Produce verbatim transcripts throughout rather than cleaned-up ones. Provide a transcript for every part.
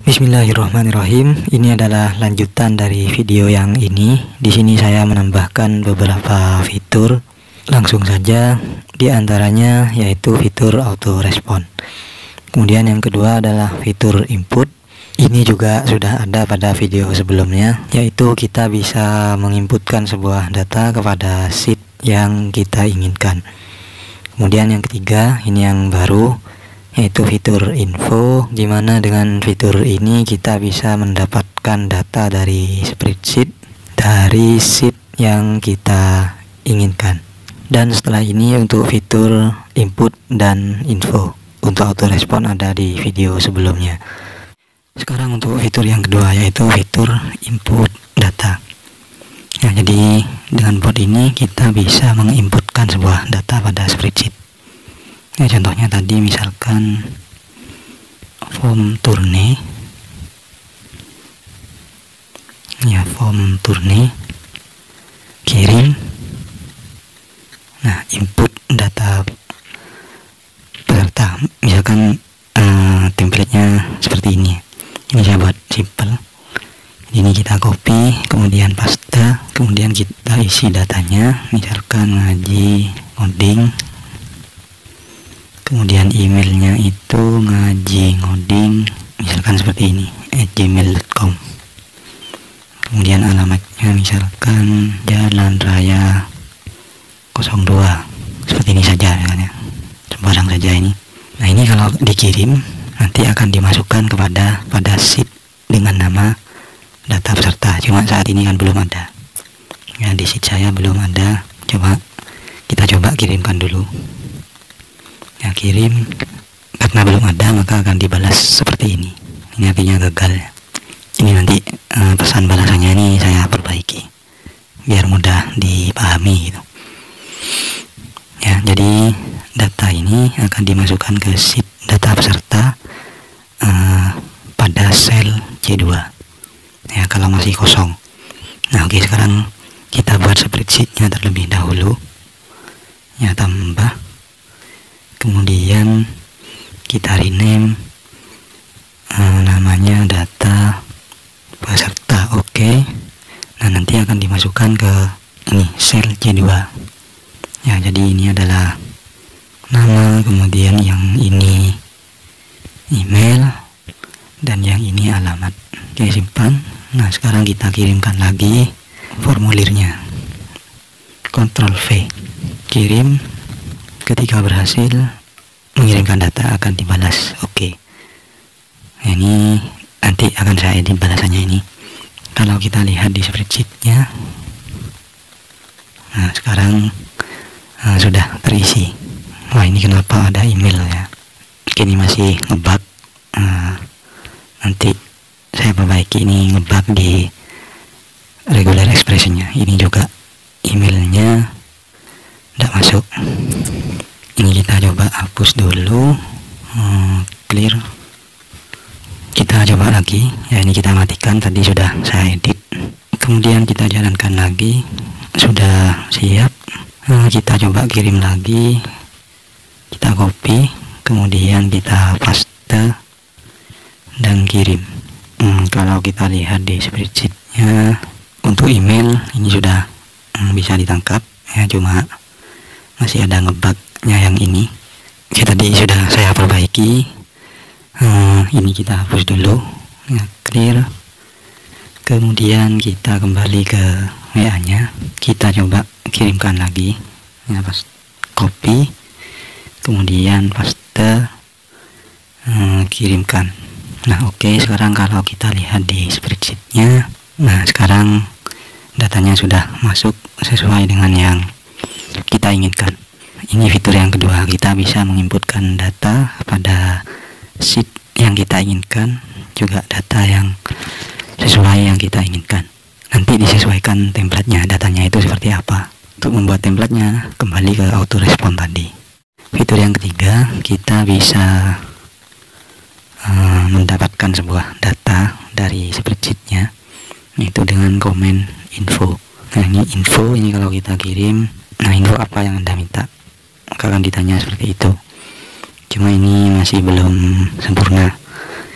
Bismillahirrahmanirrahim. Ini adalah lanjutan dari video yang ini. Di sini saya menambahkan beberapa fitur. Langsung saja, di antaranya yaitu fitur auto respon. Kemudian yang kedua adalah fitur input. Ini juga sudah ada pada video sebelumnya, yaitu kita bisa menginputkan sebuah data kepada sheet yang kita inginkan. Kemudian yang ketiga, ini yang baru, yaitu fitur info, dimana dengan fitur ini kita bisa mendapatkan data dari spreadsheet dari sheet yang kita inginkan. Dan setelah ini untuk fitur input dan info untuk auto respon ada di video sebelumnya. Sekarang untuk fitur yang kedua, yaitu fitur input data. Ya, jadi dengan bot ini kita bisa menginputkan sebuah data pada spreadsheet. Ya, contohnya tadi misalkan form turne, ya form turne, kirim. Nah, input data peserta, misalkan uh, template-nya seperti ini. Ini saya buat simple. Ini kita copy, kemudian paste, kemudian kita isi datanya, misalkan ngaji ngoding. Kemudian emailnya itu ngaji ngoding, misalkan seperti ini, at gmail dot com. Kemudian alamatnya misalkan Jalan Raya nol dua, seperti ini saja misalnya, sembarang saja ini. Nah, ini kalau dikirim nanti akan dimasukkan kepada pada sheet dengan nama data peserta. Cuma saat ini kan belum ada. Ya, di sheet saya belum ada. Coba kita coba kirimkan dulu. Ya, kirim, karena belum ada maka akan dibalas seperti ini. Ini artinya gagal. Ini nanti uh, pesan balasannya ini saya perbaiki biar mudah dipahami gitu. Ya, jadi data ini akan dimasukkan ke sheet data peserta uh, pada sel C dua. Ya, kalau masih kosong. Nah, oke, sekarang kita buat spreadsheetnya terlebih dahulu. Ya, tambah. Kemudian kita rename, uh, namanya data peserta. Oke. Okay. Nah, nanti akan dimasukkan ke ini sel C dua. Ya, jadi ini adalah nama, kemudian yang ini email, dan yang ini alamat. Oke, simpan. Nah, sekarang kita kirimkan lagi formulirnya. Ctrl V, kirim. Ketika berhasil mengirimkan data akan dibalas. Oke. Nah, ini nanti akan saya edit balasannya ini. Kalau kita lihat di spreadsheetnya, nah sekarang uh, sudah terisi. Wah, ini kenapa ada email ya? Ini masih ngebug. Uh, nanti saya perbaiki, ini ngebug di regular expressionnya. Ini juga emailnya tidak masuk. Ini kita coba hapus dulu. Hmm, clear. Kita coba lagi. Ya, ini kita matikan, tadi sudah saya edit. Kemudian kita jalankan lagi. Sudah siap. Nah, kita coba kirim lagi. Kita copy, kemudian kita paste dan kirim. Hmm, kalau kita lihat di spreadsheetnya, untuk email ini sudah hmm, bisa ditangkap. Ya, cuma masih ada ngebugnya yang ini. Oke, tadi sudah saya perbaiki. Hmm, ini kita hapus dulu. Ya, clear. Kemudian kita kembali ke W A nya. Kita coba kirimkan lagi. Ya, pas copy, kemudian paste, hmm, kirimkan. Nah, oke, okay, sekarang kalau kita lihat di spreadsheetnya, nah sekarang datanya sudah masuk sesuai dengan yang kita inginkan. Ini fitur yang kedua, kita bisa menginputkan data pada sheet yang kita inginkan, juga data yang sesuai yang kita inginkan. Nanti disesuaikan templatenya, datanya itu seperti apa. Untuk membuat templatenya, kembali ke auto respon tadi. Fitur yang ketiga, kita bisa uh, mendapatkan sebuah data dari spreadsheetnya, yaitu dengan komen info. Nah, ini info, ini kalau kita kirim, nah info apa yang Anda minta, maka akan ditanya seperti itu. Cuma ini masih belum sempurna.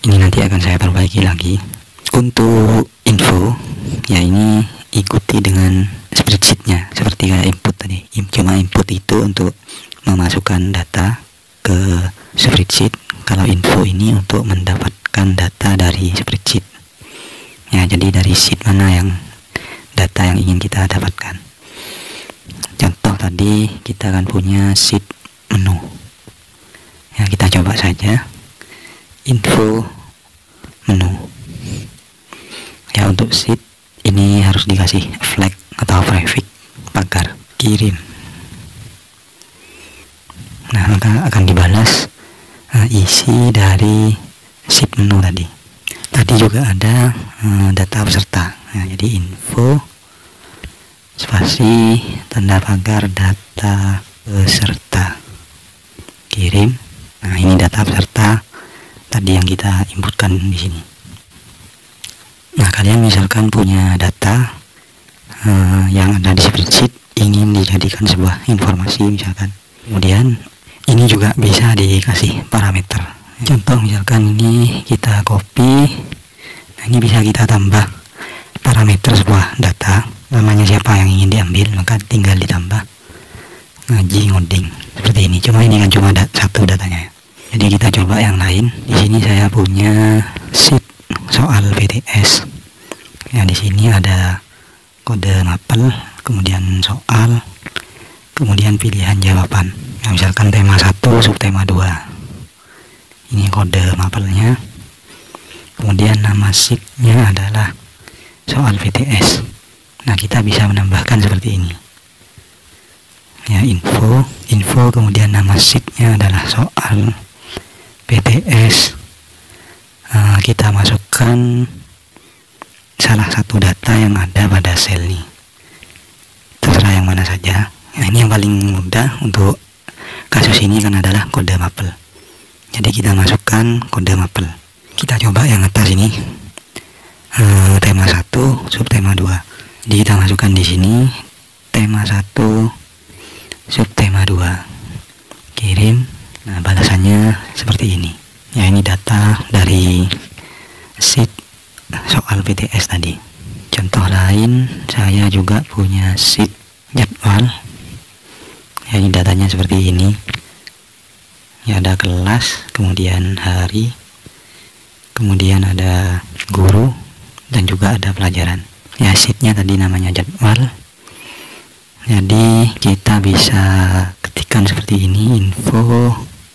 ini nanti akan saya perbaiki lagi. Untuk info ya, ini ikuti dengan spreadsheetnya seperti kayak input tadi. Cuma input itu untuk memasukkan data ke spreadsheet, kalau info ini untuk mendapatkan data dari spreadsheet ya. Jadi dari sheet mana yang data yang ingin kita dapatkan. Contoh tadi kita akan punya sheet menu ya, kita coba saja info menu ya. Untuk sheet ini harus dikasih flag atau prefix pagar kirim. Nah, maka akan dibalas uh, isi dari sheet menu tadi. Tadi juga ada uh, data peserta. Nah, jadi info spasi tanda pagar data peserta kirim. Nah, ini data peserta tadi yang kita inputkan di sini. Nah, kalian misalkan punya data uh, yang ada di spreadsheet ingin dijadikan sebuah informasi misalkan. Kemudian ini juga bisa dikasih parameter. Contoh misalkan ini kita copy. Nah, ini bisa kita tambah parameter sebuah data, namanya siapa yang ingin diambil, maka tinggal ditambah ngaji ngoding seperti ini. Cuma ini kan cuma dat satu datanya. Jadi kita coba yang lain. Di sini saya punya sheet soal P T S. Ya, di sini ada kode mapel, kemudian soal, kemudian pilihan jawaban. Nah, misalkan tema satu, subtema dua. Ini kode mapelnya. Kemudian nama sheet-nya adalah soal P T S. Nah, kita bisa menambahkan seperti ini. Ya, info, info kemudian nama sheet-nya adalah soal P T S. Uh, kita masukkan salah satu data yang ada pada sel ini. Terserah yang mana saja. Nah, ini yang paling mudah untuk kasus ini kan adalah kode mapel. Jadi kita masukkan kode mapel. Kita coba yang atas ini, uh, tema satu, subtema dua. Jadi kita masukkan di sini tema satu, subtema dua. Kirim. Nah, balasannya seperti ini. Ya, ini data dari sheet soal P T S tadi. Contoh lain, saya juga punya sheet jadwal. Ya, ini datanya seperti ini. Ya, ada kelas, kemudian hari, kemudian ada guru, dan juga ada pelajaran. Ya, sheetnya tadi namanya jadwal. Jadi kita bisa ketikkan seperti ini, info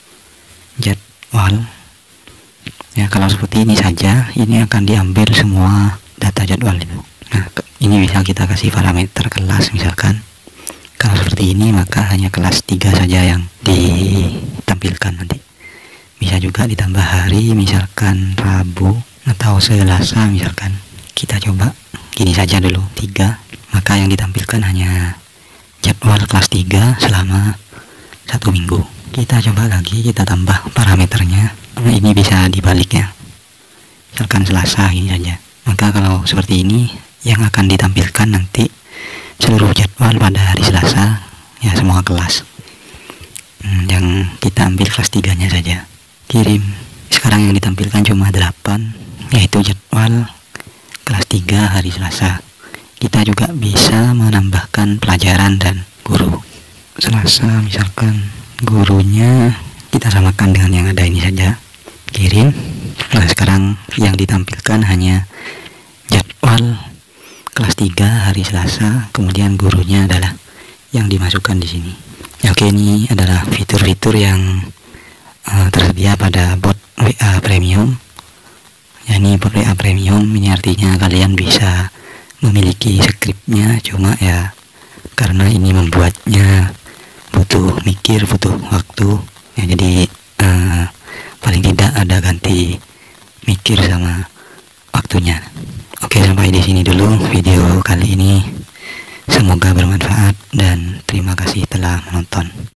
jadwal. Ya, kalau seperti ini saja, ini akan diambil semua data jadwal itu. Nah, ini bisa kita kasih parameter kelas misalkan. Kalau seperti ini, maka hanya kelas tiga saja yang ditampilkan nanti. Bisa juga ditambah hari, misalkan Rabu atau Selasa misalkan. Kita coba gini saja dulu, tiga. Maka yang ditampilkan hanya jadwal kelas tiga selama satu minggu. Kita coba lagi, kita tambah parameternya. Nah, ini bisa dibaliknya. Misalkan Selasa ini saja. Maka kalau seperti ini, yang akan ditampilkan nanti seluruh jadwal pada hari Selasa, ya semua kelas. Hmm, yang kita ambil kelas tiga nya saja. Kirim. Sekarang yang ditampilkan cuma delapan, yaitu jadwal kelas tiga hari Selasa. Kita juga bisa menambahkan pelajaran dan guru. Selasa misalkan gurunya kita samakan dengan yang ada ini saja. Kirim. Nah, sekarang yang ditampilkan hanya jadwal kelas tiga hari Selasa, kemudian gurunya adalah yang dimasukkan di sini. Ya, oke, ini adalah fitur-fitur yang uh, tersedia pada bot W A Premium. Ya, ini bot W A Premium, ini artinya kalian bisa memiliki skripnya, cuma ya karena ini membuatnya butuh mikir, butuh waktu. Ya, jadi uh, paling tidak ada ganti mikir sama waktunya. Oke, sampai di sini dulu video kali ini. Semoga bermanfaat dan terima kasih telah menonton.